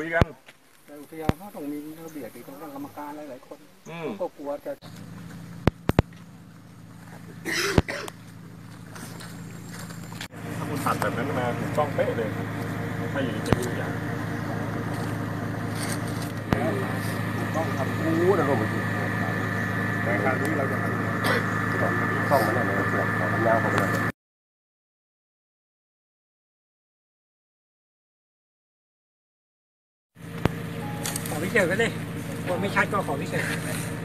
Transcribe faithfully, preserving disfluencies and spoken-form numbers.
คุยกันแต่อุทยานเขาต้องมีระเบียบมีต้องตั้งกรรมการหลายๆคนเขาก็กลัวจะถ้าคุณตัดแบบนั้นมาถูกต้องเป๊ะเลยถ้าอย่างนี้จะดูอย่างต้องทำกู้นะก็ไม่ถูกแต่คราวนี้เราจะทำต้องต้องมันเนี่ยเราเปลี่ยนของยาวของมันขอพิเศษก็ได้คนไม่ชัดก็ขอพิเศษ